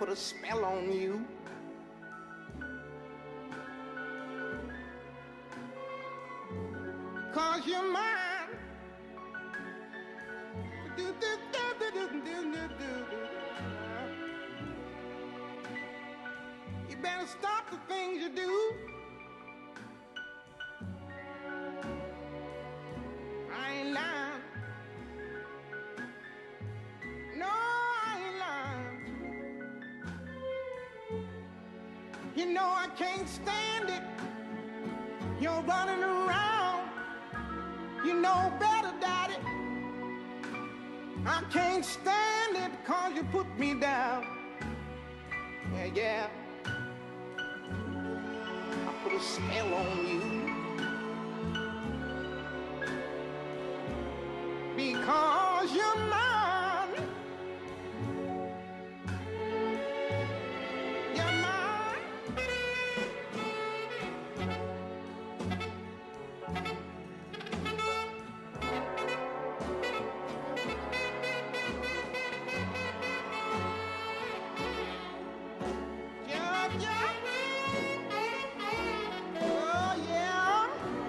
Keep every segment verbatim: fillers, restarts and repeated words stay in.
put a spell on you. Cause you're mine. Do, do, do, do, do, do, do, do. You better stop the things you do. I ain't lying. No, I ain't lying. You know I can't stand it. You're running around. You know better, Daddy. I can't stand it cause you put me down. Yeah, yeah. I put a spell on you. Because you're mine. You're mine. Yeah, yeah. Oh, yeah.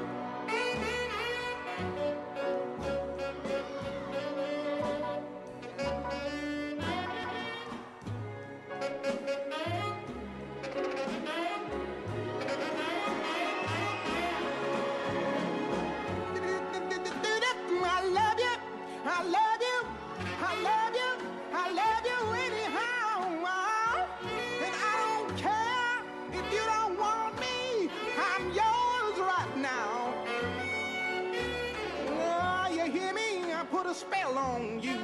I love you, I love you, I love you, I love you anyhow. And I don't care if you don't want me, I'm yours right now. Oh, you hear me? I put a spell on you.